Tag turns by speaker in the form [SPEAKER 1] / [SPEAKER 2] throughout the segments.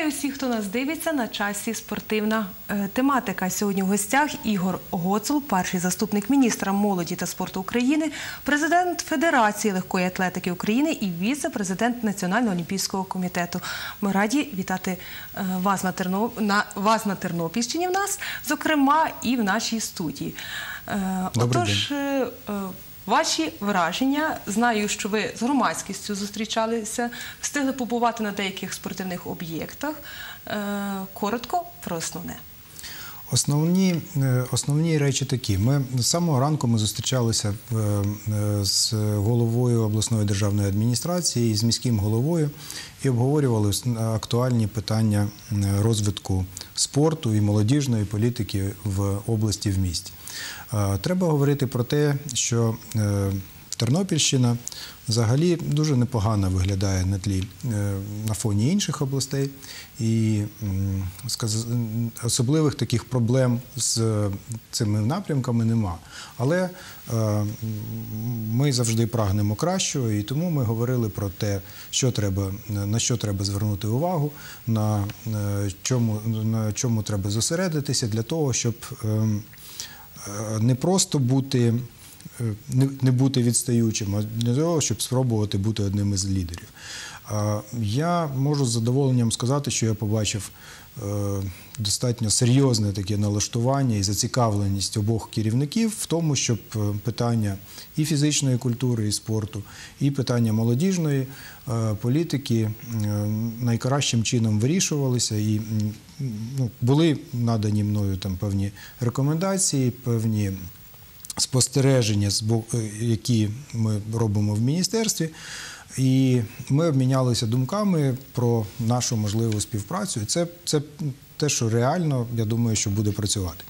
[SPEAKER 1] Вітаю всіх, хто нас дивиться. На часі спортивна тематика. Сьогодні в гостях Ігор Гоцул, перший заступник міністра молоді та спорту України, президент Федерації легкої атлетики України і віце-президент Національного олімпійського комітету. Ми раді вітати вас на Тернопільщині в нас, зокрема, і в нашій студії. Отож, ваші враження, знаю, що ви з громадськістю зустрічалися, встигли побувати на деяких спортивних об'єктах. Коротко про основне.
[SPEAKER 2] Основні речі такі. З самого ранку ми зустрічалися з головою обласної державної адміністрації, з міським головою і обговорювали актуальні питання розвитку спорту і молодіжної політики в області, в місті. Треба говорити про те, що Тернопільщина взагалі дуже непогано виглядає на фоні інших областей, і особливих таких проблем з цими напрямками нема. Але ми завжди прагнемо кращого, і тому ми говорили про те, на що треба звернути увагу, на чому треба зосередитися для того, щоб не просто не бути відстаючим, а для того, щоб спробувати бути одним із лідерів. Я можу з задоволенням сказати, що я побачив достатньо серйозне таке налаштування і зацікавленість обох керівників в тому, щоб питання і фізичної культури, і спорту, і питання молодіжної політики найкращим чином вирішувалися. І були надані мною там певні рекомендації, певні спостереження, які ми робимо в міністерстві. І ми обмінялися думками про нашу можливу співпрацю. І це те, що реально, я думаю, що буде працювати.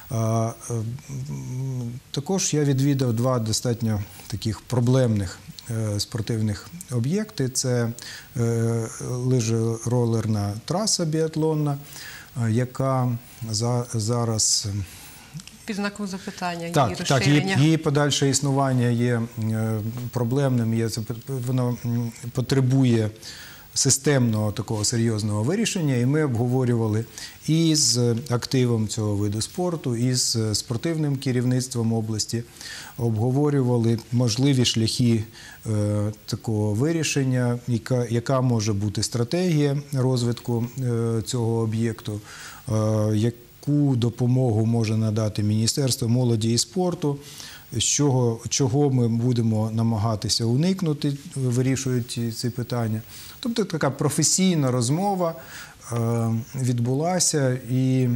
[SPEAKER 2] Також я відвідав два достатньо таких проблемних спортивних об'єкти. Це лижеролерна траса біатлонна, яка зараз...
[SPEAKER 1] Під знаком запитання, її розширення.
[SPEAKER 2] Так, її подальше існування є проблемним, воно потребує системного такого серйозного вирішення, і ми обговорювали і з активом цього виду спорту, і з спортивним керівництвом області, обговорювали можливі шляхи такого вирішення, яка може бути стратегія розвитку цього об'єкту, яку допомогу може надати Міністерство молоді і спорту, чого ми будемо намагатися уникнути, вирішуючи ці питання. Тобто така професійна розмова відбулася, і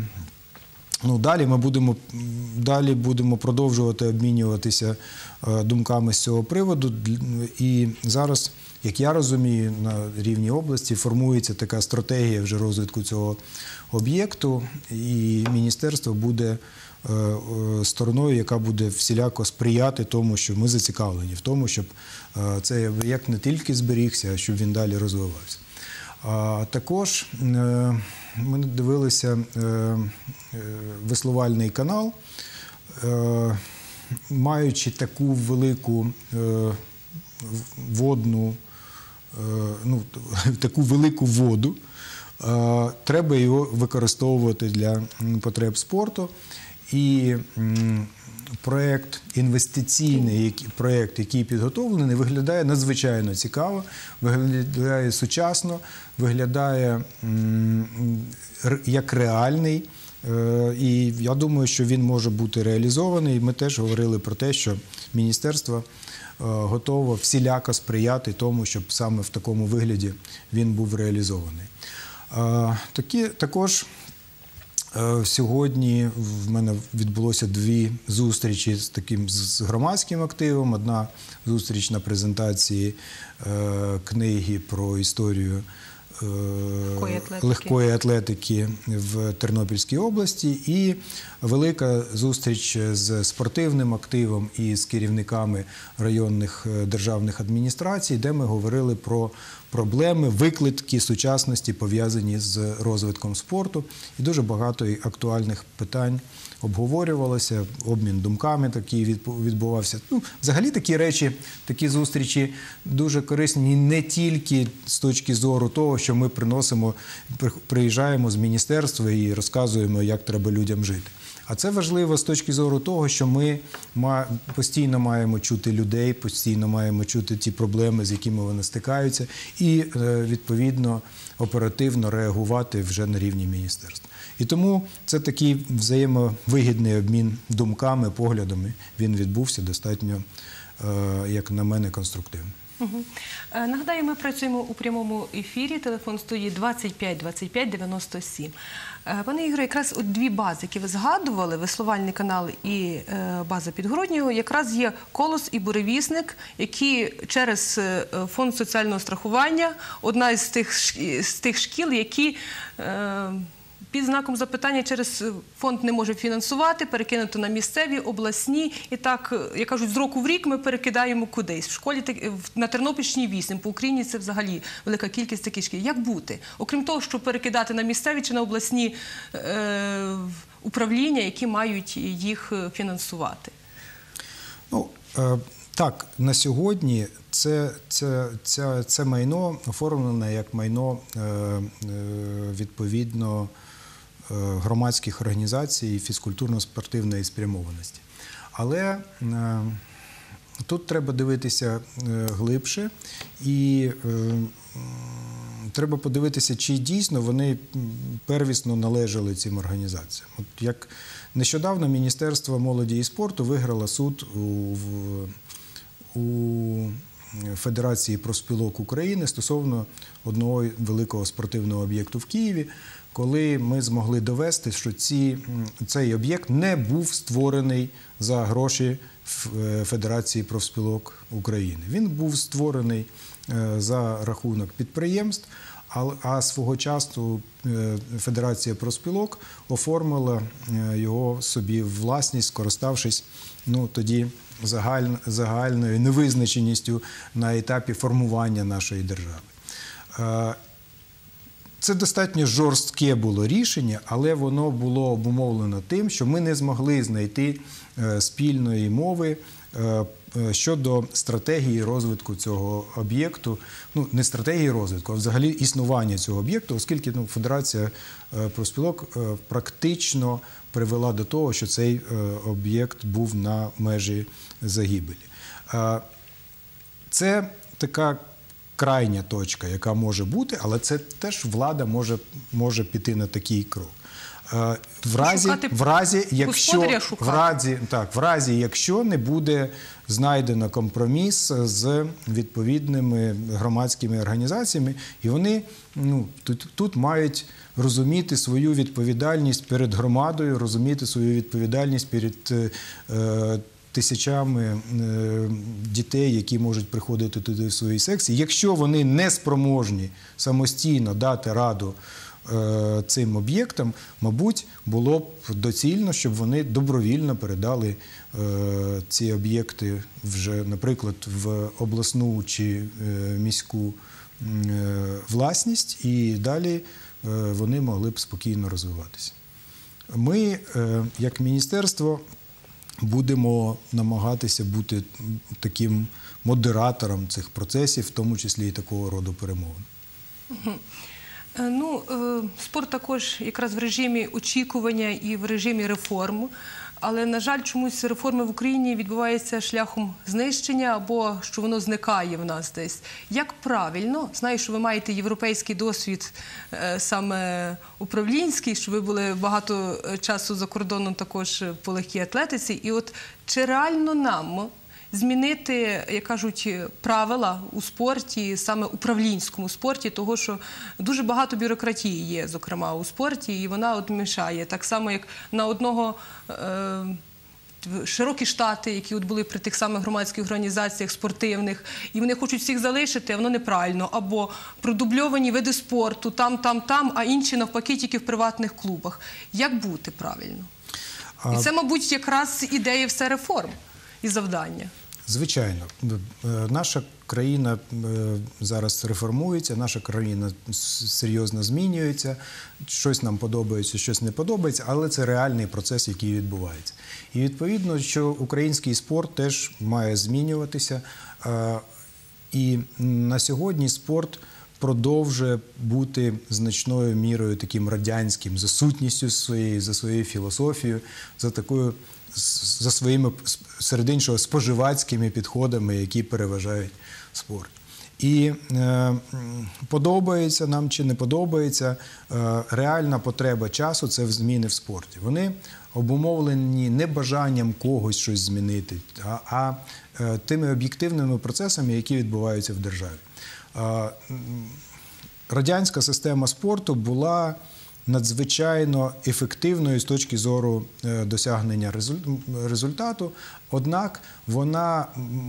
[SPEAKER 2] далі будемо продовжувати обмінюватися думками з цього приводу. І зараз, як я розумію, на рівні області формується така стратегія вже розвитку цього об'єкту, і міністерство буде стороною, яка буде всіляко сприяти тому, що ми зацікавлені в тому, щоб цей об'єкт не тільки зберігся, а щоб він далі розвивався. Також ми дивилися веслувальний канал, маючи таку велику таку велику воду, треба його використовувати для потреб спорту. І інвестиційний проєкт, який підготовлений, виглядає надзвичайно цікаво, виглядає сучасно, виглядає як реальний. І я думаю, що він може бути реалізований. Ми теж говорили про те, що міністерство готово всіляко сприяти тому, щоб саме в такому вигляді він був реалізований. Також сьогодні в мене відбулося дві зустрічі з громадським активом. Одна зустріч на презентації книги про історію легкої атлетики в Тернопільській області, і велика зустріч з спортивним активом і з керівниками районних державних адміністрацій, де ми говорили про проблеми, виклики сучасності, пов'язані з розвитком спорту. І дуже багато актуальних питань обговорювалося, обмін думками такий відбувався. Ну, взагалі такі речі, такі зустрічі дуже корисні не тільки з точки зору того, що ми приїжджаємо з міністерства і розказуємо, як треба людям жити. А це важливо з точки зору того, що ми постійно маємо чути людей, постійно маємо чути ті проблеми, з якими вони стикаються, і, відповідно, оперативно реагувати вже на рівні міністерства. І тому це такий взаємовигідний обмін думками, поглядами. Він відбувся достатньо, як на мене, конструктивно.
[SPEAKER 1] Угу. Нагадаю, ми працюємо у прямому ефірі. Телефон студії 25 25 97. Пане Ігоре, якраз от дві бази, які ви згадували, веслувальний канал і база Підгороднього, якраз є Колос і Буревісник, які через фонд соціального страхування, одна з тих шкіл, які під знаком запитання через фонд не може фінансувати, перекинуто на місцеві, обласні. І так, як кажуть, з року в рік ми перекидаємо кудись. В школі на Тернопільщині 8, по Україні це взагалі велика кількість таких шкіл. Як бути? Окрім того, щоб перекидати на місцеві чи на обласні управління, які мають їх фінансувати?
[SPEAKER 2] Ну, так, на сьогодні це майно оформлене як майно відповідно громадських організацій фізкультурно-спортивної спрямованості. Але тут треба дивитися глибше і треба подивитися, чи дійсно вони первісно належали цим організаціям. От як нещодавно Міністерство молоді і спорту виграло суд у Федерації профспілок України стосовно одного великого спортивного об'єкту в Києві, коли ми змогли довести, що цей об'єкт не був створений за гроші Федерації профспілок України. Він був створений за рахунок підприємств, а свого часу Федерація профспілок оформила його собі в власність, скориставшись тоді загальною невизначеністю на етапі формування нашої держави. Це достатньо жорстке було рішення, але воно було обумовлено тим, що ми не змогли знайти спільної мови щодо стратегії розвитку цього об'єкту. Ну, не стратегії розвитку, а взагалі існування цього об'єкту, оскільки Федерація профспілок практично привела до того, що цей об'єкт був на межі загибелі. Це така крайня точка, яка може бути, але це теж влада може піти на такий крок. В разі, якщо не буде знайдено компроміс з відповідними громадськими організаціями, і вони тут мають розуміти свою відповідальність перед громадою, розуміти свою відповідальність перед тисячами дітей, які можуть приходити туди в свої секції. Якщо вони не спроможні самостійно дати раду цим об'єктам, мабуть, було б доцільно, щоб вони добровільно передали ці об'єкти вже, наприклад, в обласну чи міську власність, і далі вони могли б спокійно розвиватися. Ми, як міністерство, будемо намагатися бути таким модератором цих процесів, в тому числі і такого роду перемовин.
[SPEAKER 1] Ну, спорт також якраз в режимі очікування і в режимі реформ. Але, на жаль, чомусь реформи в Україні відбуваються шляхом знищення або що воно зникає в нас десь. Як правильно, знаю, що ви маєте європейський досвід саме управлінський, що ви були багато часу за кордоном також по легкій атлетиці. І от чи реально нам змінити, як кажуть, правила у спорті, саме управлінському спорті, того, що дуже багато бюрократії є, зокрема, у спорті, і вона от мішає. Так само, як на одного широкі штати, які от були при тих самих громадських організаціях спортивних, і вони хочуть всіх залишити, а воно неправильно. Або продубльовані види спорту, там, а інші, навпаки, тільки в приватних клубах. Як бути правильно? І це, мабуть, якраз ідея все реформ і завдання.
[SPEAKER 2] Звичайно, наша країна зараз реформується, наша країна серйозно змінюється, щось нам подобається, щось не подобається, але це реальний процес, який відбувається. І відповідно, що український спорт теж має змінюватися, і на сьогодні спорт продовжує бути значною мірою таким радянським, за сутністю своєю, за своєю філософією, за своїми, серед іншого, споживацькими підходами, які переважають спорт. І подобається нам чи не подобається, реальна потреба часу – це зміни в спорті. Вони обумовлені не бажанням когось щось змінити, а тими об'єктивними процесами, які відбуваються в державі. Радянська система спорту була надзвичайно ефективною з точки зору досягнення результату, однак вона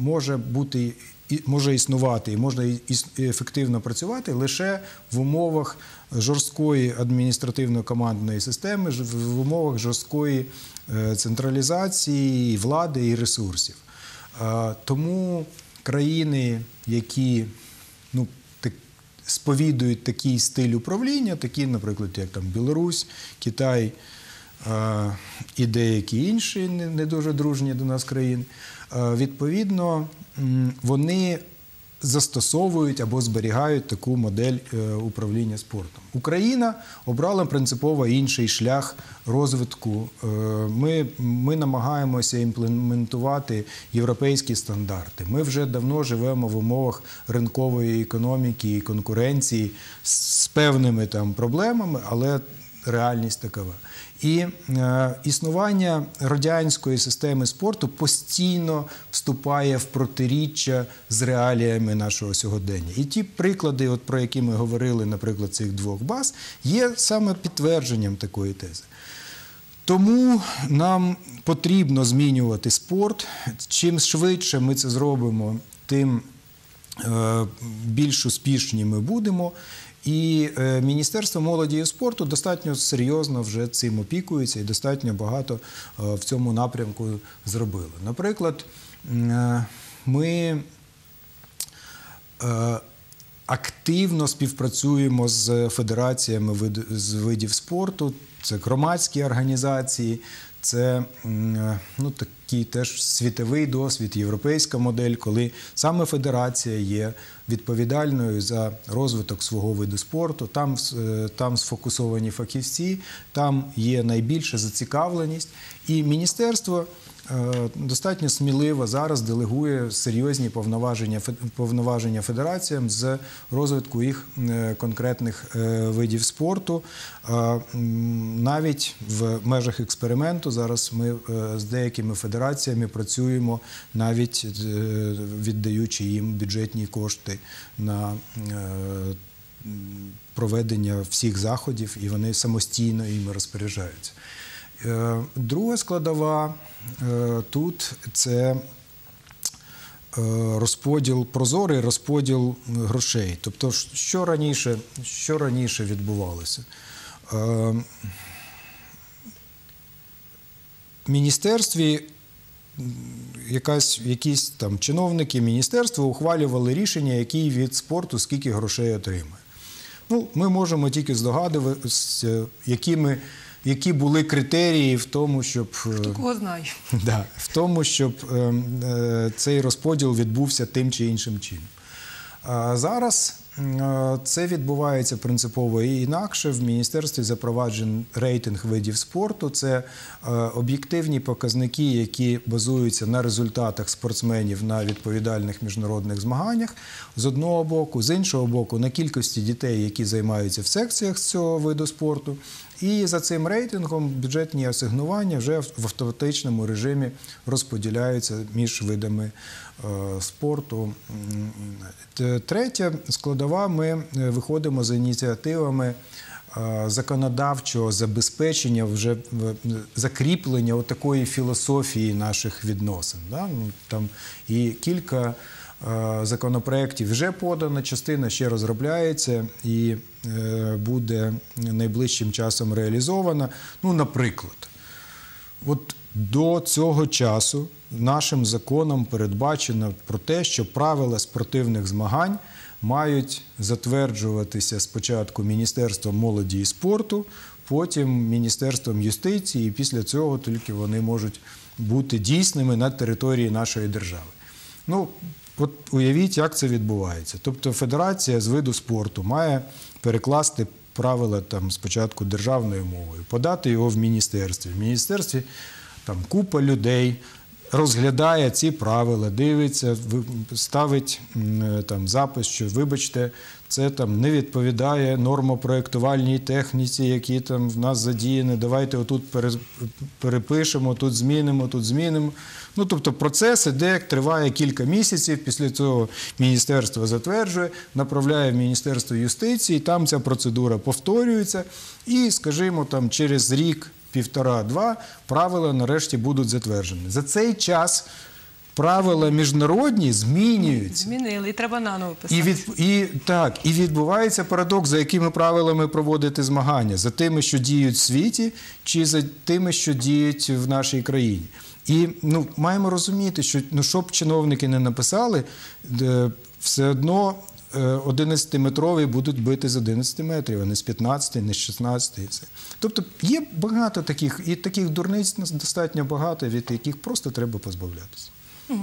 [SPEAKER 2] може існувати і можна ефективно працювати лише в умовах жорсткої адміністративно-командної системи, в умовах жорсткої централізації влади і ресурсів. Тому країни, які сповідують такий стиль управління, такі, наприклад, як там Білорусь, Китай і деякі інші не дуже дружні до нас країни, відповідно, вони застосовують або зберігають таку модель управління спортом. Україна обрала принципово інший шлях розвитку. Ми намагаємося імплементувати європейські стандарти. Ми вже давно живемо в умовах ринкової економіки і конкуренції з певними там проблемами, але реальність такова. І існування радянської системи спорту постійно вступає в протиріччя з реаліями нашого сьогодення. І ті приклади, про які ми говорили, наприклад, цих двох баз, є саме підтвердженням такої тези. Тому нам потрібно змінювати спорт. Чим швидше ми це зробимо, тим більш успішні ми будемо. І Міністерство молоді і спорту достатньо серйозно вже цим опікується і достатньо багато в цьому напрямку зробили. Наприклад, ми активно співпрацюємо з федераціями з видів спорту, це громадські організації, це такий теж світовий досвід, європейська модель, коли саме федерація є відповідальною за розвиток свого виду спорту, там сфокусовані фахівці, там є найбільша зацікавленість. І міністерство достатньо сміливо зараз делегує серйозні повноваження федераціям з розвитку їх конкретних видів спорту. Навіть в межах експерименту зараз ми з деякими федераціями працюємо, навіть віддаючи їм бюджетні кошти на проведення всіх заходів, і вони самостійно їм розпоряджаються. Друга складова тут – це прозорий розподіл грошей. Тобто, що раніше відбувалося? В міністерстві якісь там чиновники міністерства ухвалювали рішення, який від спорту скільки грошей отримає. Ми можемо тільки здогадуватися, які були критерії в тому, щоб...
[SPEAKER 1] Хто кого знає.
[SPEAKER 2] Да, в тому, щоб цей розподіл відбувся тим чи іншим чином. Зараз це відбувається принципово і інакше. В міністерстві запроваджений рейтинг видів спорту. Це об'єктивні показники, які базуються на результатах спортсменів на відповідальних міжнародних змаганнях, з одного боку. З іншого боку, на кількості дітей, які займаються в секціях з цього виду спорту. І за цим рейтингом бюджетні асигнування вже в автоматичному режимі розподіляються між видами спорту. Третя складова, ми виходимо за ініціативами законодавчого забезпечення, вже закріплення такої філософії наших відносин. Там і кілька законопроєктів вже подано, частина ще розробляється і буде найближчим часом реалізована. Наприклад, до цього часу нашим законом передбачено про те, що правила спортивних змагань мають затверджуватися спочатку Міністерством молоді і спорту, потім Міністерством юстиції, і після цього тільки вони можуть бути дійсними на території нашої держави. Ну, от уявіть, як це відбувається. Тобто федерація з виду спорту має перекласти правила там спочатку державною мовою, подати його в міністерстві. В міністерстві там купа людей розглядає ці правила, дивиться, ставить там запис, що, вибачте, це там не відповідає нормопроєктувальній техніці, які там в нас задіяні, давайте отут перепишемо, тут змінимо. Ну, тобто процес іде, триває кілька місяців, після цього міністерство затверджує, направляє в Міністерство юстиції, там ця процедура повторюється і, скажімо, там через рік, півтора-два правила нарешті будуть затверджені. За цей час правила міжнародні змінюються.
[SPEAKER 1] Змінили, і треба наново писати.
[SPEAKER 2] І відбувається парадокс, за якими правилами проводити змагання. За тими, що діють в світі, чи за тими, що діють в нашій країні. І маємо розуміти, що що б чиновники не написали, все одно 11-метрові будуть бити з 11 метрів, а не з 15, не з 16. І все. Тобто є багато таких, і таких дурниць достатньо багато, від яких просто треба позбавлятися.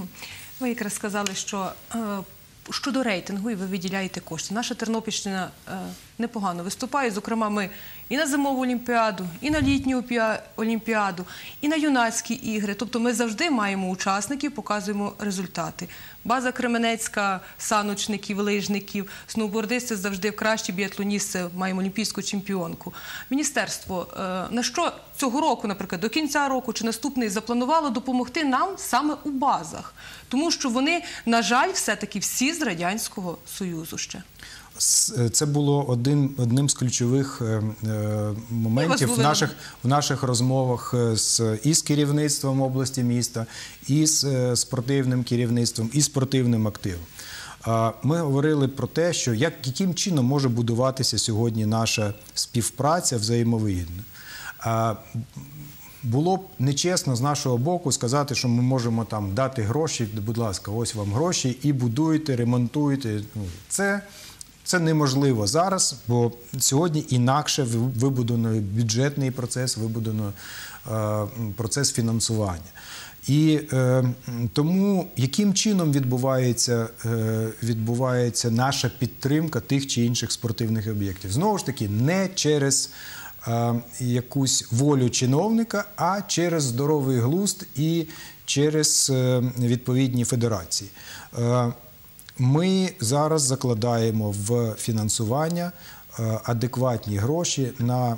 [SPEAKER 1] Ви якраз сказали, що щодо рейтингу, і ви виділяєте кошти. Наша Тернопільщина непогано виступає. Зокрема, ми і на Зимову Олімпіаду, і на Літню Олімпіаду, і на юнацькі ігри. Тобто ми завжди маємо учасників, показуємо результати. База Кременецька, саночників, лижників, сноубордисти завжди кращі, біатлоністи, маємо олімпійську чемпіонку. Міністерство на що цього року, наприклад, до кінця року чи наступний запланувало допомогти нам саме у базах? Тому що вони, на жаль, все-таки всі з Радянського Союзу ще.
[SPEAKER 2] Це було одним з ключових моментів в наших розмовах і з керівництвом області, міста, і з спортивним керівництвом, і спортивним активом. Ми говорили про те, що яким чином може будуватися сьогодні наша співпраця взаємовигідно. Було б нечесно з нашого боку сказати, що ми можемо там дати гроші, будь ласка, ось вам гроші, і будуйте, ремонтуйте. Це неможливо зараз, бо сьогодні інакше вибудовано бюджетний процес, вибудовано процес фінансування. І тому яким чином відбувається наша підтримка тих чи інших спортивних об'єктів? Знову ж таки, не через якусь волю чиновника, а через здоровий глузд і через відповідні федерації. Ми зараз закладаємо в фінансування адекватні гроші на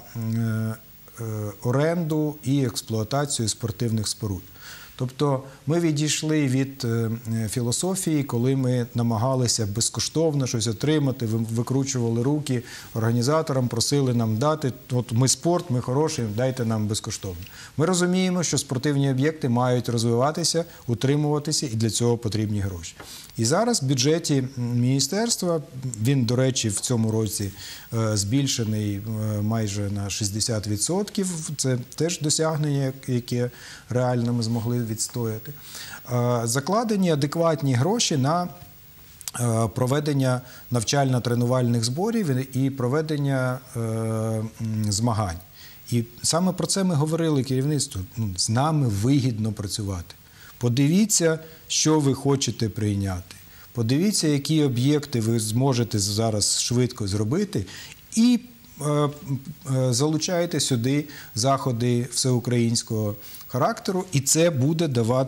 [SPEAKER 2] оренду і експлуатацію спортивних споруд. Тобто ми відійшли від філософії, коли ми намагалися безкоштовно щось отримати, викручували руки організаторам, просили нам дати, от ми спорт, ми хороший, дайте нам безкоштовно. Ми розуміємо, що спортивні об'єкти мають розвиватися, утримуватися, і для цього потрібні гроші. І зараз в бюджеті міністерства, він, до речі, в цьому році збільшений майже на 60%, це теж досягнення, яке реально ми змогли відстояти. Закладені адекватні гроші на проведення навчально-тренувальних зборів і проведення змагань. І саме про це ми говорили керівництву. З нами вигідно працювати. Подивіться, що ви хочете прийняти. Подивіться, які об'єкти ви зможете зараз швидко зробити, і залучайте сюди заходи всеукраїнського характеру, і це буде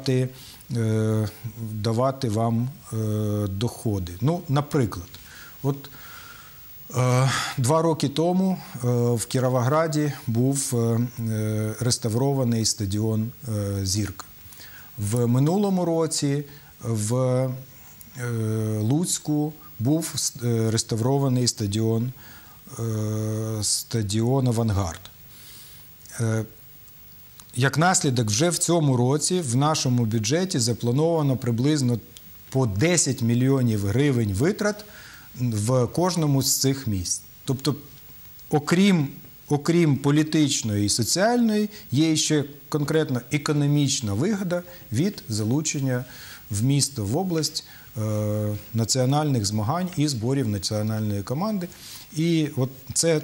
[SPEAKER 2] давати вам доходи. Наприклад, 2 роки тому в Кіровограді був реставрований стадіон «Зірка». В минулому році в Луцьку був реставрований стадіон «Авангард». Як наслідок, вже в цьому році в нашому бюджеті заплановано приблизно по 10 мільйонів гривень витрат в кожному з цих місць. Тобто, окрім окрім політичної і соціальної, є ще конкретно економічна вигода від залучення в місто, в область національних змагань і зборів національної команди. І от це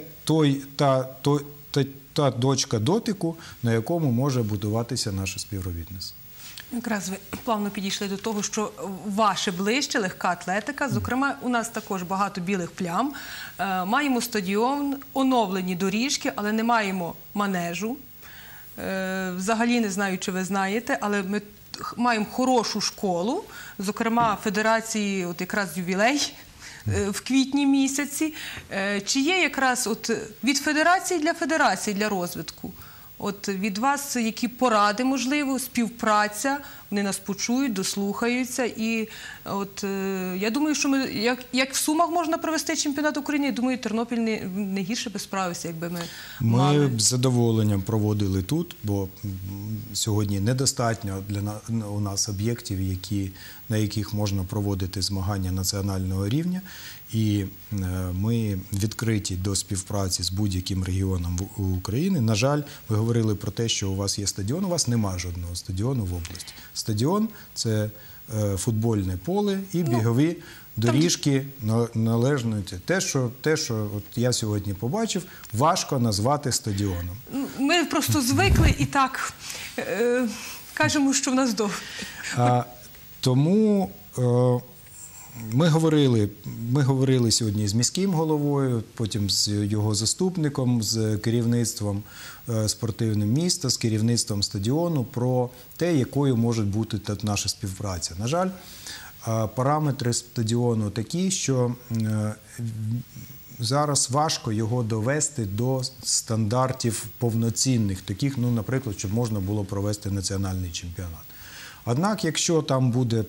[SPEAKER 2] та точка дотику, на якому може будуватися наше співробітництво.
[SPEAKER 1] Якраз ви плавно підійшли до того, що ваше ближче, легка атлетика. Зокрема, у нас також багато білих плям. Маємо стадіон, оновлені доріжки, але не маємо манежу. Взагалі не знаю, чи ви знаєте, але ми маємо хорошу школу. Зокрема, федерації, от якраз ювілей в квітні місяці. Чи є якраз от від федерації для розвитку? От від вас які поради, можливо, співпраця, вони нас почують, дослухаються. І от я думаю, що ми, як в Сумах можна провести чемпіонат України, я думаю, Тернопіль не гірше би справився, якби ми мали.
[SPEAKER 2] Ми б з задоволенням проводили тут, бо сьогодні недостатньо у нас об'єктів, на яких можна проводити змагання національного рівня. І ми відкриті до співпраці з будь-яким регіоном України. На жаль, ви говорили про те, що у вас є стадіон, у вас немає жодного стадіону в області. Стадіон – це футбольне поле і бігові доріжки належної. Те, що от я сьогодні побачив, важко назвати стадіоном.
[SPEAKER 1] Ми просто звикли і так кажемо, що в нас добре.
[SPEAKER 2] Тому ми говорили сьогодні з міським головою, потім з його заступником, з керівництвом спортивним міста, з керівництвом стадіону про те, якою може бути тут наша співпраця. На жаль, параметри стадіону такі, що зараз важко його довести до стандартів повноцінних, таких, наприклад, щоб можна було провести національний чемпіонат. Однак, якщо там буде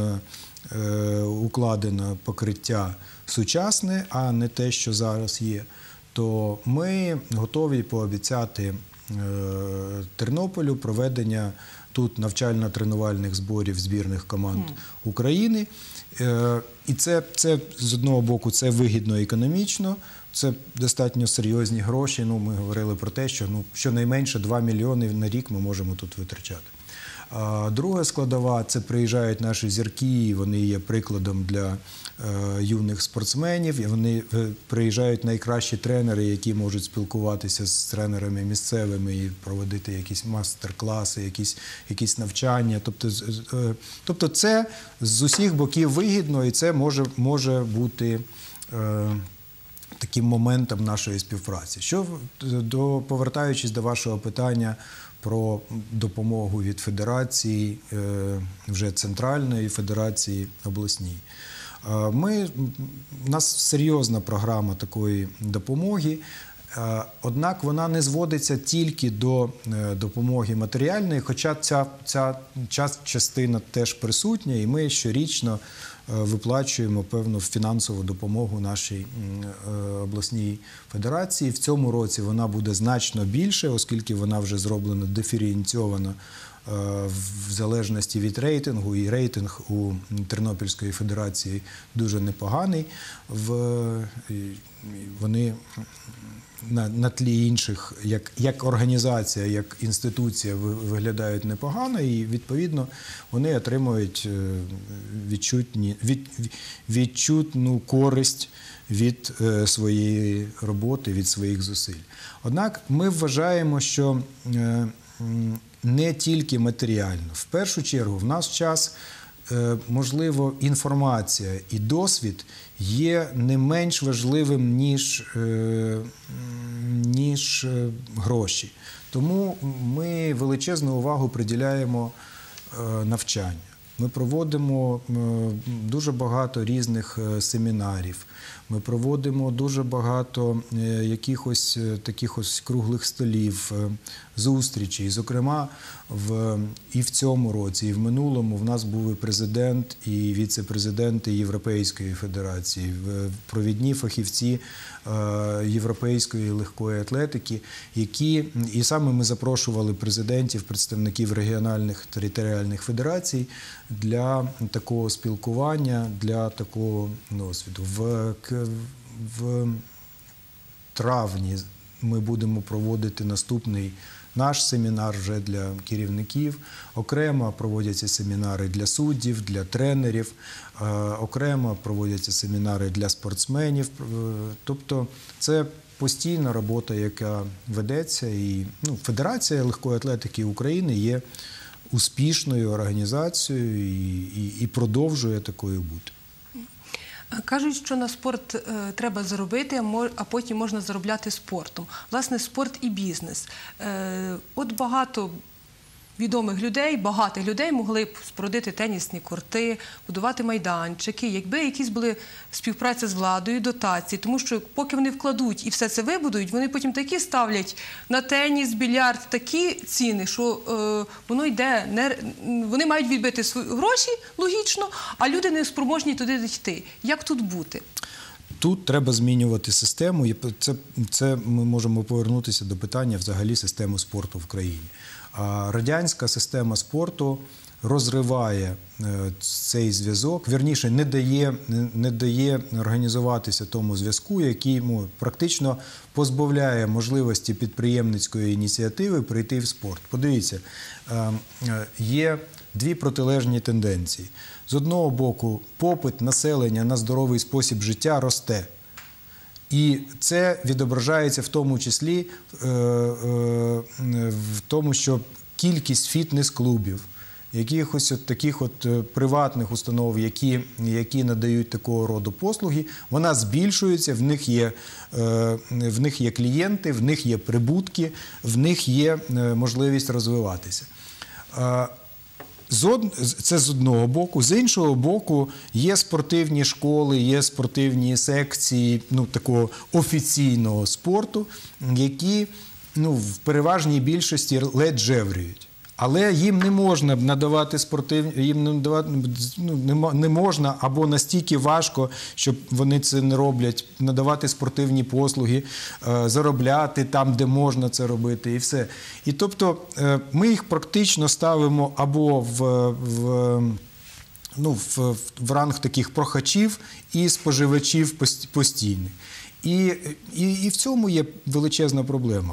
[SPEAKER 2] укладено покриття сучасне, а не те, що зараз є, то ми готові пообіцяти Тернополю проведення тут навчально-тренувальних зборів збірних команд України. І це з одного боку, це вигідно економічно, це достатньо серйозні гроші. Ми говорили про те, що щонайменше 2 мільйони на рік ми можемо тут витрачати. Друга складова – це приїжджають наші зірки, і вони є прикладом для юних спортсменів. І вони приїжджають найкращі тренери, які можуть спілкуватися з тренерами місцевими і проводити якісь мастер-класи, якісь навчання. Тобто це з усіх боків вигідно, і це може бути таким моментом нашої співпраці. Повертаючись до вашого питання про допомогу від федерації, вже центральної федерації обласній. У нас серйозна програма такої допомоги, однак вона не зводиться тільки до допомоги матеріальної, хоча ця частина теж присутня, і ми щорічно виплачуємо певну фінансову допомогу нашій обласній федерації. В цьому році вона буде значно більше, оскільки вона вже зроблена диференційовано в залежності від рейтингу, і рейтинг у Тернопільської федерації дуже непоганий. Вони на тлі інших, як організація, як інституція виглядають непогано, і відповідно вони отримують відчутну користь від своєї роботи, від своїх зусиль. Однак ми вважаємо, що не тільки матеріально. В першу чергу в наш час, можливо, інформація і досвід є не менш важливим, ніж гроші. Тому ми величезну увагу приділяємо навчанню. Ми проводимо дуже багато різних семінарів, ми проводимо дуже багато якихось таких ось круглих столів, зустрічей. Зокрема, і в цьому році, і в минулому в нас був і президент, і віце-президенти Європейської федерації, провідні фахівці європейської легкої атлетики, і саме ми запрошували президентів, представників регіональних територіальних федерацій для такого спілкування, для такого досвіду. В травні ми будемо проводити наступний наш семінар вже для керівників. Окремо проводяться семінари для суддів, для тренерів, окремо проводяться семінари для спортсменів. Тобто це постійна робота, яка ведеться. І Федерація легкої атлетики України є успішною організацією і продовжує такою бути.
[SPEAKER 1] Кажуть, що на спорт треба заробити, а потім можна заробляти спортом. Власне, спорт і бізнес. От багато відомих людей, багатих людей могли б спорудити тенісні корти, будувати майданчики, якби якісь були співпраця з владою, дотації. Тому що поки вони вкладуть і все це вибудують, вони потім такі ставлять на теніс, більярд, такі ціни, що воно йде, вони мають відбити свої гроші, логічно, а люди не спроможні туди йти. Як тут бути?
[SPEAKER 2] Тут треба змінювати систему. Це ми можемо повернутися до питання взагалі системи спорту в країні. Радянська система спорту розриває цей зв'язок, вірніше, не дає організуватися тому зв'язку, який практично позбавляє можливості підприємницької ініціативи прийти в спорт. Подивіться, є дві протилежні тенденції. З одного боку, попит населення на здоровий спосіб життя росте. І це відображається в тому числі в тому, що кількість фітнес-клубів, якихось таких приватних установ, які надають такого роду послуги, вона збільшується, в них є клієнти, в них є прибутки, в них є можливість розвиватися. Це з одного боку. З іншого боку, є спортивні школи, є спортивні секції такого офіційного спорту, які в переважній більшості ледь жевріють. Але їм не можна надавати не можна або настільки важко, щоб вони це не роблять, надавати спортивні послуги, заробляти там, де можна це робити, і все. І тобто ми їх практично ставимо або в ранг таких прохачів і споживачів постійних. І в цьому є величезна проблема.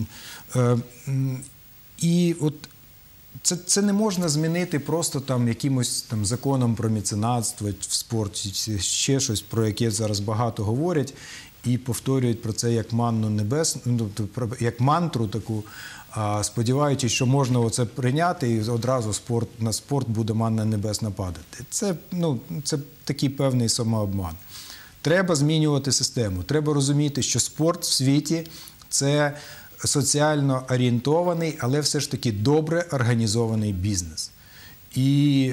[SPEAKER 2] І от це не можна змінити просто якимось законом про меценатство в спорті, чи ще щось, про яке зараз багато говорять і повторюють про це як манну небесну, як мантру таку, сподіваючись, що можна оце прийняти і одразу на спорт буде манна небесна падати. Це такий певний самообман. Треба змінювати систему. Треба розуміти, що спорт в світі – це соціально орієнтований, але все ж таки добре організований бізнес. І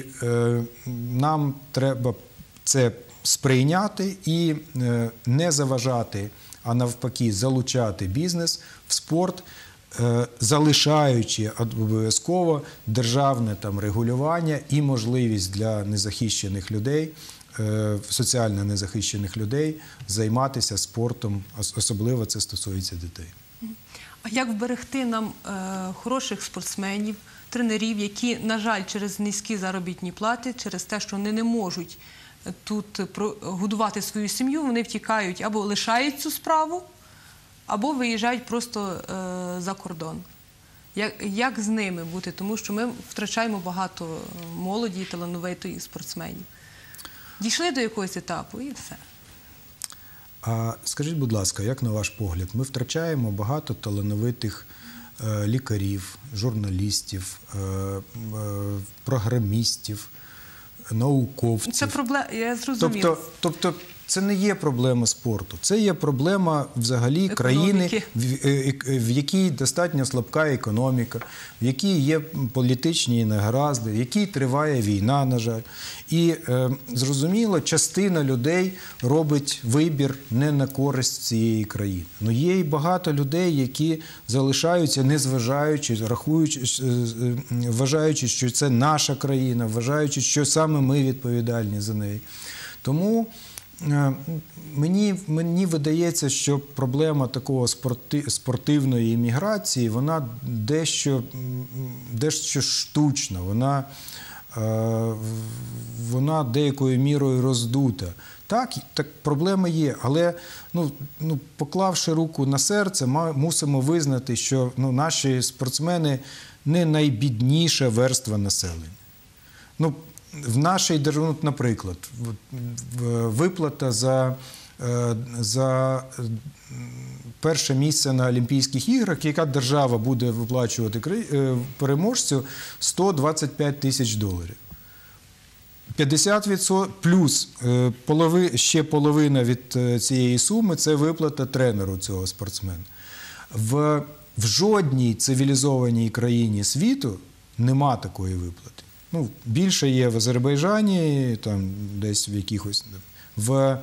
[SPEAKER 2] нам треба це сприйняти і не заважати, а навпаки залучати бізнес в спорт, залишаючи обов'язково державне регулювання і можливість для незахищених людей, соціально незахищених людей займатися спортом, особливо це стосується дітей.
[SPEAKER 1] А як вберегти нам хороших спортсменів, тренерів, які, на жаль, через низькі заробітні плати, через те, що вони не можуть тут годувати свою сім'ю, вони втікають або лишають цю справу, або виїжджають просто за кордон? Як з ними бути? Тому що ми втрачаємо багато молоді, талановитої спортсменів. Дійшли до якогось етапу і все.
[SPEAKER 2] А скажіть, будь ласка, як на ваш погляд, ми втрачаємо багато талановитих лікарів, журналістів, програмістів, науковців.
[SPEAKER 1] Це проблема, я зрозуміла.
[SPEAKER 2] Тобто це не є проблема спорту, це є проблема взагалі країни, в якій достатньо слабка економіка, в якій є політичні негаразди, в якій триває війна, на жаль. І, зрозуміло, частина людей робить вибір не на користь цієї країни. Но є і багато людей, які залишаються, незважаючи, вважаючи, що це наша країна, вважаючи, що саме ми відповідальні за неї. Тому мені видається, що проблема такого спортивної імміграції, вона дещо штучна, вона вона деякою мірою роздута. Так, проблеми є, але поклавши руку на серце, мусимо визнати, що наші спортсмени не найбідніша верства населення. В нашій державі, наприклад, виплата за перше місце на Олімпійських іграх, яка держава буде виплачувати переможцю, $125 тисяч. 50% плюс ще половина від цієї суми – це виплата тренеру цього спортсмена. В жодній цивілізованій країні світу нема такої виплати. Більше є в Азербайджані, там десь в якихось, в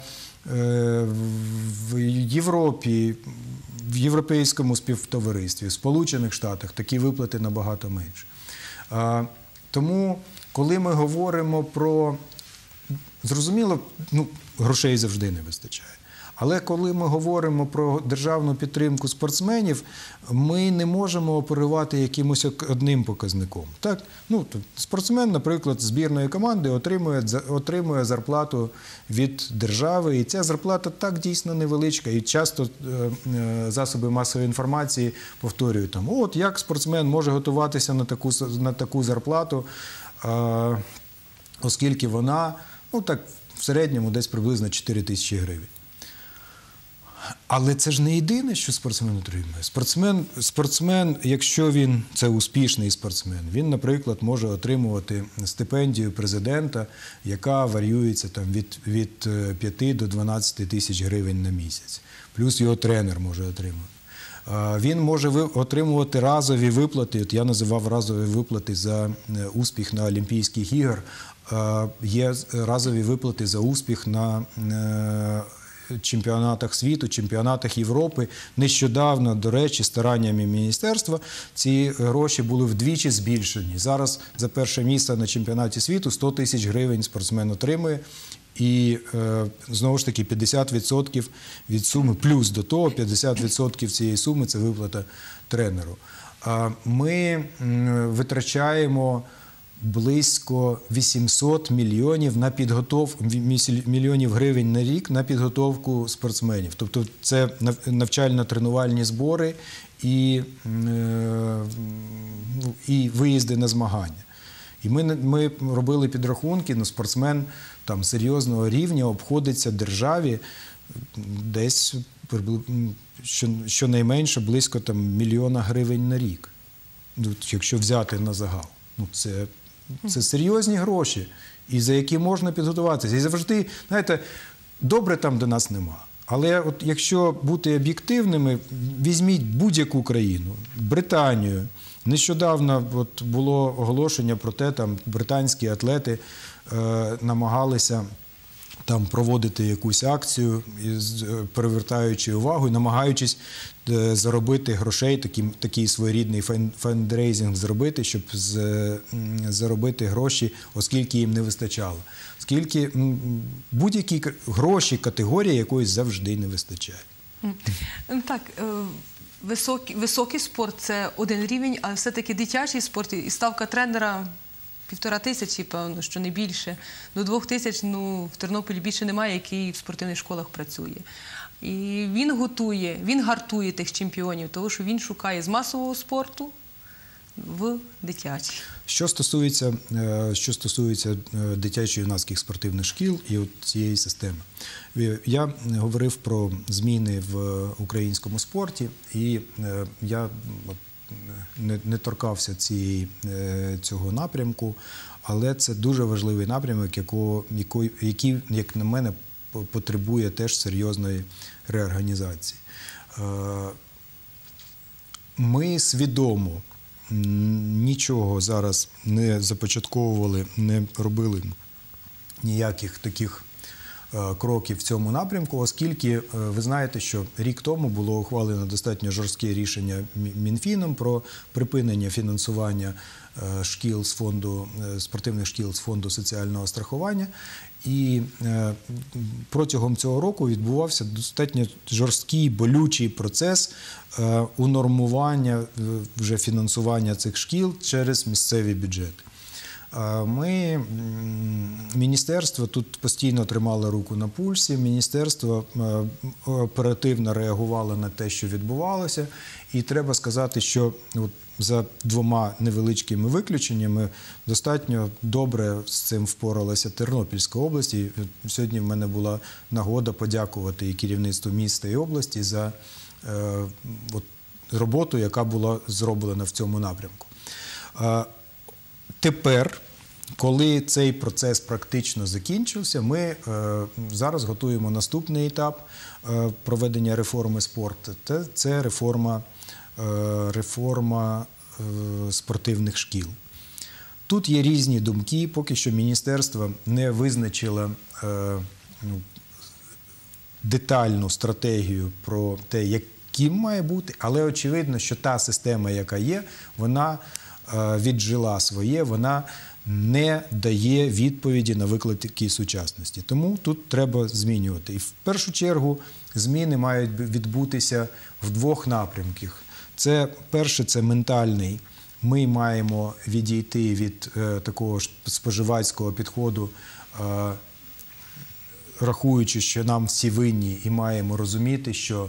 [SPEAKER 2] Європі, в Європейському співтоваристві, в Сполучених Штатах такі виплати набагато менше. Тому, коли ми говоримо про, зрозуміло, грошей завжди не вистачає. Але коли ми говоримо про державну підтримку спортсменів, ми не можемо оперувати якимось одним показником. Так? Спортсмен, наприклад, збірної команди отримує зарплату від держави, і ця зарплата так дійсно невеличка. І часто засоби масової інформації повторюють, як спортсмен може готуватися на таку зарплату, оскільки вона, в середньому десь приблизно 4 тисячі гривень. Але це ж не єдине, що спортсмен отримує. Спортсмен, якщо він це успішний спортсмен, він, наприклад, може отримувати стипендію президента, яка варіюється від 5 до 12 тисяч гривень на місяць. Плюс його тренер може отримати. Він може отримувати разові виплати. От я називав разові виплати за успіх на Олімпійських іграх. Є разові виплати за успіх на чемпіонатах світу, чемпіонатах Європи. Нещодавно, до речі, стараннями міністерства ці гроші були вдвічі збільшені. Зараз за перше місце на чемпіонаті світу 100 тисяч гривень спортсмен отримує. І, знову ж таки, 50% від суми, плюс до того 50% цієї суми – це виплата тренеру. Ми витрачаємо близько 800 мільйонів гривень на рік на підготовку спортсменів. Тобто це навчально-тренувальні збори і виїзди на змагання. І ми робили підрахунки, спортсмен серйозного рівня обходиться державі десь щонайменше близько $1 мільйона на рік, якщо взяти на загал. Це серйозні гроші, і за які можна підготуватися. І завжди, знаєте, добре там, де нас нема. Але от якщо бути об'єктивними, візьміть будь-яку країну, Британію. Нещодавно було оголошення про те, британські атлети намагалися проводити якусь акцію, привертаючи увагу і намагаючись заробити грошей, такий своєрідний фандрейзинг зробити, щоб заробити гроші, оскільки їм не вистачало. Оскільки будь-які гроші, категорії якоїсь завжди не вистачає.
[SPEAKER 1] Так, високий спорт – це один рівень, але все-таки дитячий спорт і ставка тренера – 1500, певно, що не більше. До 2000, в Тернополі більше немає, який в спортивних школах працює. І він гартує тих чемпіонів, тому що він шукає з масового спорту в дитячий.
[SPEAKER 2] Що стосується дитячо-юнацьких спортивних шкіл і цієї системи. Я говорив про зміни в українському спорті, і я не торкався цього напрямку, але це дуже важливий напрямок, який, як на мене, потребує теж серйозної реорганізації. Ми свідомо нічого зараз не започатковували, не робили ніяких таких кроків в цьому напрямку, оскільки ви знаєте, що рік тому було ухвалено достатньо жорстке рішення Мінфіном про припинення фінансування спортивних шкіл з фонду соціального страхування. І протягом цього року відбувався достатньо жорсткий, болючий процес унормування вже фінансування цих шкіл через місцеві бюджети. Міністерство тут постійно тримало руку на пульсі, міністерство оперативно реагувало на те, що відбувалося. І треба сказати, що от за двома невеличкими виключеннями достатньо добре з цим впоралася Тернопільська область. І сьогодні в мене була нагода подякувати і керівництву міста і області за роботу, яка була зроблена в цьому напрямку. Тепер, коли цей процес практично закінчився, ми зараз готуємо наступний етап проведення реформи спорту. Це реформа спортивних шкіл. Тут є різні думки, поки що міністерство не визначило детальну стратегію про те, яким має бути, але очевидно, що та система, яка є, вона віджила своє, вона не дає відповіді на виклики сучасності. Тому тут треба змінювати. І в першу чергу зміни мають відбутися в двох напрямках. Перше – це ментальний. Ми маємо відійти від такого ж споживацького підходу, рахуючи, що нам всі винні, і маємо розуміти, що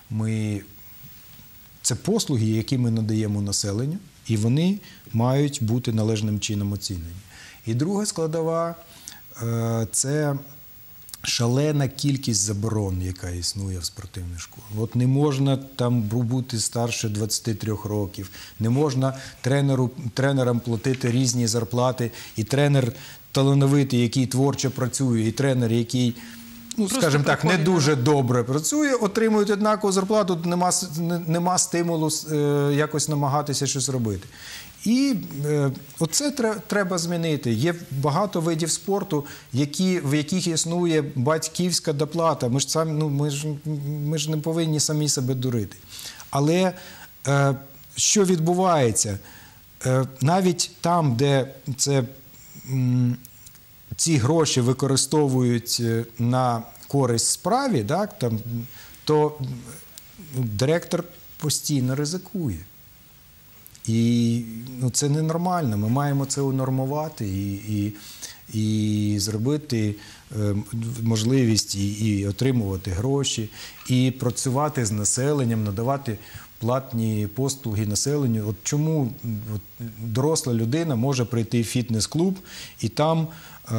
[SPEAKER 2] це послуги, які ми надаємо населенню, і вони мають бути належним чином оцінені. І друга складова – це шалена кількість заборон, яка існує в спортивних школах. От не можна там бути старше 23 років, не можна тренерам платити різні зарплати, і тренер талановитий, який творчо працює, і тренер, який, скажімо так, не дуже добре працює, отримують однакову зарплату, нема стимулу якось намагатися щось робити. І оце треба змінити. Є багато видів спорту, в яких існує батьківська доплата. Ми ж не повинні самі себе дурити. Але що відбувається? Навіть там, де ці гроші використовують на користь справі, то директор постійно ризикує. І це ненормально. Ми маємо це унормувати і зробити можливість і отримувати гроші, і працювати з населенням, надавати платні послуги населенню. От чому доросла людина може прийти в фітнес-клуб і там...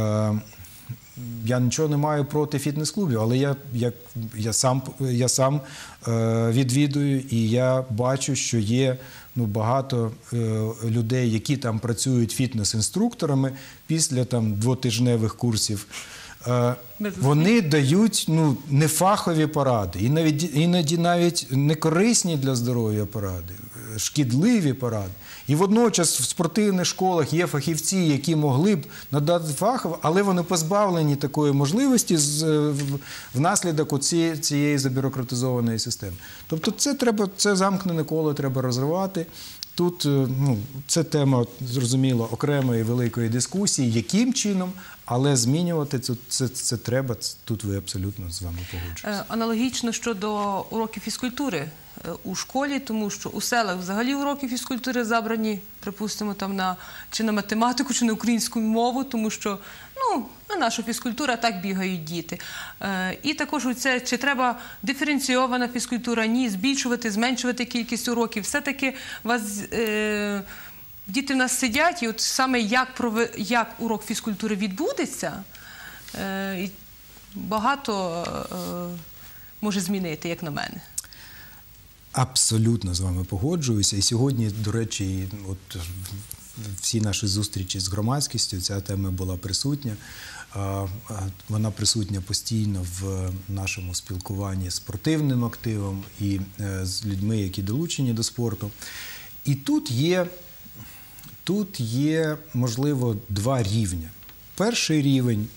[SPEAKER 2] Я нічого не маю проти фітнес-клубів, але я сам відвідую, і я бачу, що є багато людей, які там працюють фітнес-інструкторами після двотижневих курсів. Вони дають нефахові поради, іноді навіть не корисні для здоров'я поради, шкідливі поради. І водночас в спортивних школах є фахівці, які могли б надати фахово, але вони позбавлені такої можливості внаслідок цієї забюрократизованої системи. Тобто це замкнене коло треба розривати. Тут це тема, зрозуміло, окремої великої дискусії, яким чином, але змінювати це треба, тут ви абсолютно з вами погоджуєтеся.
[SPEAKER 1] Аналогічно щодо уроків фізкультури у школі, тому що у селах взагалі уроки фізкультури забрані, припустимо, чи на математику, чи на українську мову, тому що на нашу фізкультуру так бігають діти. І також чи треба диференційована фізкультура, ні, збільшувати, зменшувати кількість уроків. Все-таки діти в нас сидять, і от саме як урок фізкультури відбудеться, багато може змінити, як на мене.
[SPEAKER 2] Абсолютно з вами погоджуюся. І сьогодні, до речі, всі наші зустрічі з громадськістю, ця тема була присутня. Вона присутня постійно в нашому спілкуванні з спортивним активом і з людьми, які долучені до спорту. І тут є, можливо, два рівня. Перший рівень,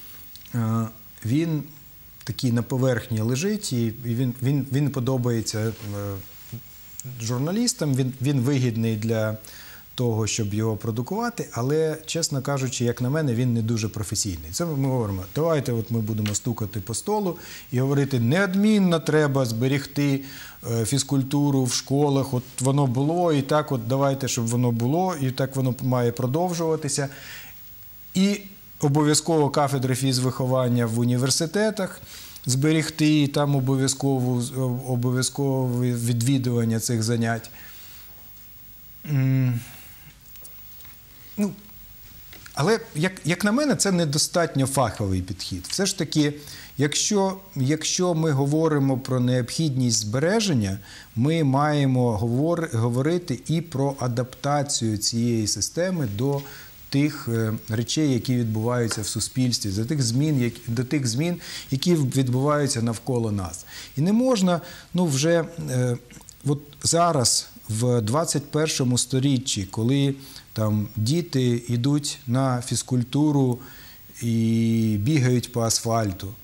[SPEAKER 2] він такий на поверхні лежить, і він подобається журналістам, він вигідний для того, щоб його продукувати, але, чесно кажучи, як на мене, він не дуже професійний. Це ми говоримо, давайте ми будемо стукати по столу і говорити, неодмінно треба зберегти фізкультуру в школах, от воно було, і так давайте, щоб воно було, і так воно має продовжуватися. І обов'язково кафедри фізвиховання в університетах зберегти, і там обов'язкове відвідування цих занять. Ну, але, як на мене, це недостатньо фаховий підхід. Все ж таки, якщо ми говоримо про необхідність збереження, ми маємо говорити і про адаптацію цієї системи до тих речей, які відбуваються в суспільстві, до тих змін, які відбуваються навколо нас. І не можна, вже от зараз, в 21 сторіччі, коли там діти йдуть на фізкультуру і бігають по асфальту,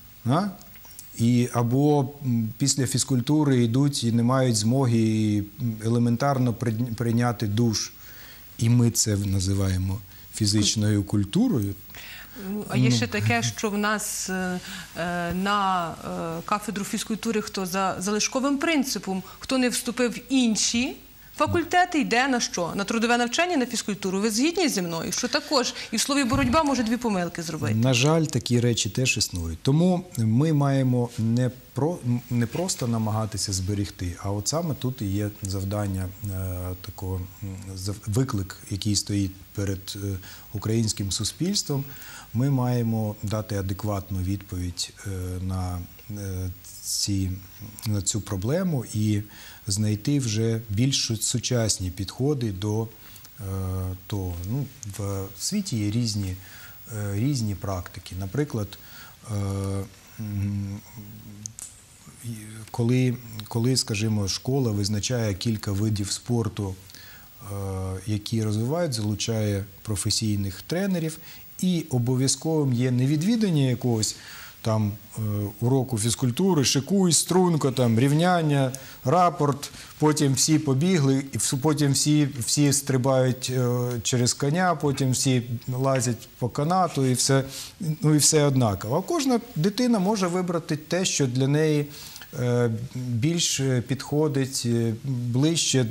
[SPEAKER 2] або після фізкультури йдуть і не мають змоги елементарно прийняти душ, і ми це називаємо фізичною культурою.
[SPEAKER 1] А є ще таке, що в нас на кафедру фізкультури, хто за залишковим принципом, хто не вступив в інші факультети, йде на що? На трудове навчання, на фізкультуру. Ви згідні зі мною? Що також і в слові боротьба може дві помилки зробити? На жаль, такі речі теж існують. Тому ми маємо не просто намагатися зберегти, а от саме тут і є завдання, виклик, який стоїть перед українським суспільством. Ми маємо дати адекватну відповідь на цю проблему і знайти вже більш сучасні підходи до того. В світі є різні практики. Наприклад, коли, скажімо, школа визначає кілька видів спорту, які розвивають, залучає професійних тренерів, і обов'язковим є не відвідання якогось там уроку фізкультури, шикуй, струнко, там, рівняння, рапорт, потім всі побігли, і потім всі стрибають через коня, потім всі лазять по канату, і все однаково. А кожна дитина може вибрати те, що для неї більш підходить, ближче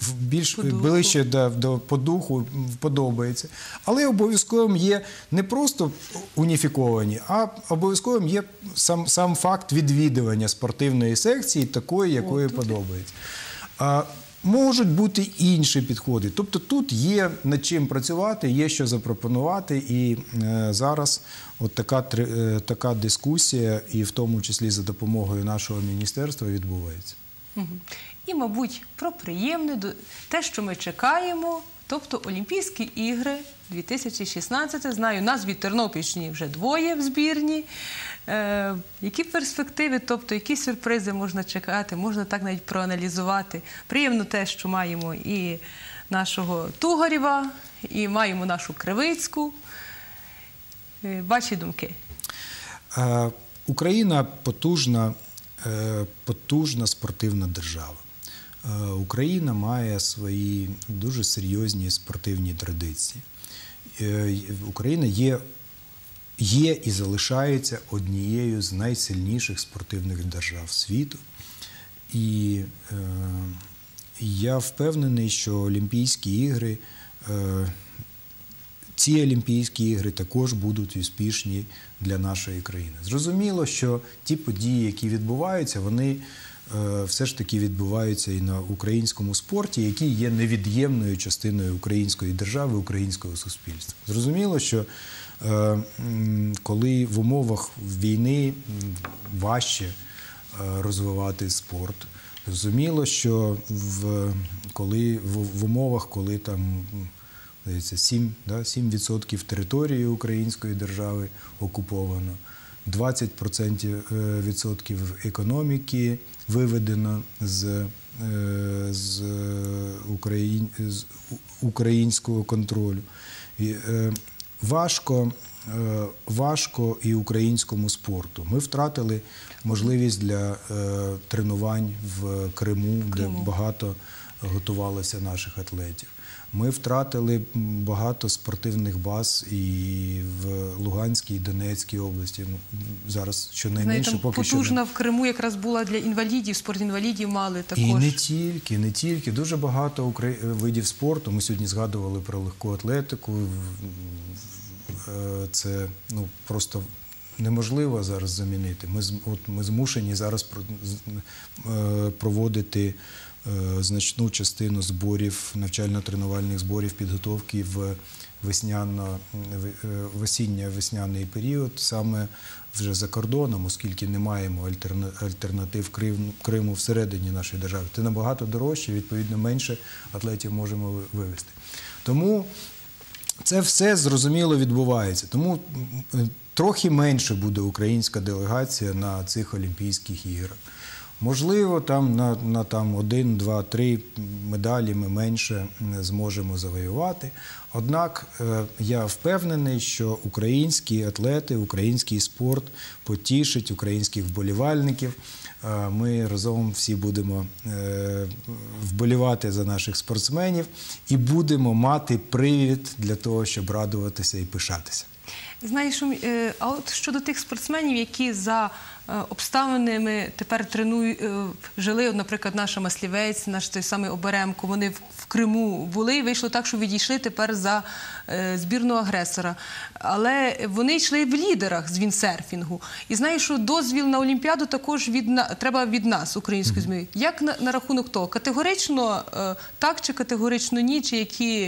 [SPEAKER 1] по духу, подобається. Але обов'язковим є не просто уніфіковані, а обов'язковим є сам факт відвідування спортивної секції такої, якої подобається. Можуть бути інші підходи. Тобто тут є над чим працювати, є що запропонувати, і зараз от така дискусія, і в тому числі за допомогою нашого міністерства, відбувається. І, мабуть, про приємне, те, що ми чекаємо, тобто Олімпійські ігри 2016. Знаю, нас від Тернопільщини вже двоє в збірні. Які перспективи, тобто які сюрпризи можна чекати, можна так навіть проаналізувати. Приємно те, що маємо і нашого Тугарєва, і маємо нашу Кривицьку. Ваші думки?
[SPEAKER 2] Україна потужна спортивна держава. Україна має свої дуже серйозні спортивні традиції. Україна є і залишається однією з найсильніших спортивних держав світу. І я впевнений, що ці Олімпійські ігри також будуть успішні для нашої країни. Зрозуміло, що ті події, які відбуваються, вони все ж таки відбуваються і на українському спорті, який є невід'ємною частиною української держави, українського суспільства. Зрозуміло, що коли в умовах війни важче розвивати спорт, зрозуміло, що в умовах, коли там 7% території української держави окуповано, 20% економіки виведено з українського контролю. Важко і українському спорту. Ми втратили можливість для тренувань в Криму, де багато готувалося наших атлетів. Ми втратили багато спортивних баз і в Луганській, і Донецькій області. Зараз щонайменше поки що.
[SPEAKER 1] Потужна в Криму якраз була для інвалідів, спортінвалідів мали також.
[SPEAKER 2] І не тільки. Дуже багато видів спорту. Ми сьогодні згадували про легку атлетику. це просто неможливо зараз замінити. Ми змушені зараз проводити значну частину зборів, навчально-тренувальних зборів, підготовки в осінньо-весняний період саме вже за кордоном, оскільки не маємо альтернатив Криму всередині нашої держави. Це набагато дорожче, відповідно, менше атлетів можемо вивезти. Тому це все, зрозуміло, відбувається. Тому трохи менше буде українська делегація на цих Олімпійських іграх. Можливо, там на 1, 2, 3 медалі ми менше зможемо завоювати. Однак я впевнений, що українські атлети, український спорт потішить українських вболівальників. Ми разом всі будемо вболівати за наших спортсменів і будемо мати привід для того, щоб радуватися і пишатися.
[SPEAKER 1] Знаєш, а от щодо тих спортсменів, які за обставинами тепер жили, наприклад, наша Маслівець, наш той самий Оберемко, вони в Криму були і вийшло так, що відійшли тепер за збірну агресора. Але вони йшли в лідерах з віндсерфінгу. І знаєш, що дозвіл на Олімпіаду також треба від нас, української ЗМІ. Як на рахунок того? Категорично так чи категорично ні? Чи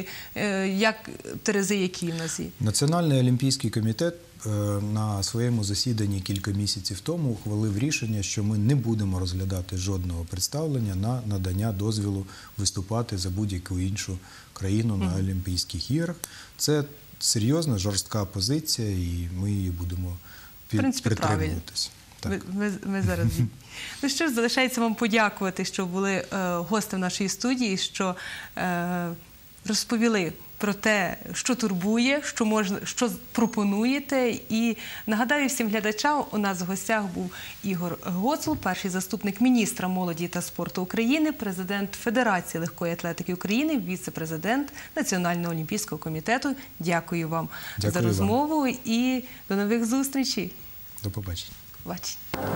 [SPEAKER 1] як терези, які в нас є?
[SPEAKER 2] Національний олімпійський комітет на своєму засіданні кілька місяців тому ухвалив рішення, що ми не будемо розглядати жодного представлення на надання дозволу виступати за будь-яку іншу країну на Олімпійських іграх. Це серйозна, жорстка позиція, і ми її будемо притримуватися.
[SPEAKER 1] Ми зараз. Ну що ж, залишається вам подякувати, що були гостем нашої студії, що розповіли про те, що турбує, що пропонуєте. І нагадаю всім глядачам, у нас в гостях був Ігор Гоцул, перший заступник міністра молоді та спорту України, президент Федерації легкої атлетики України, віце-президент Національного олімпійського комітету. Дякую вам за розмову і до нових зустрічей.
[SPEAKER 2] До побачення.
[SPEAKER 1] Побачення.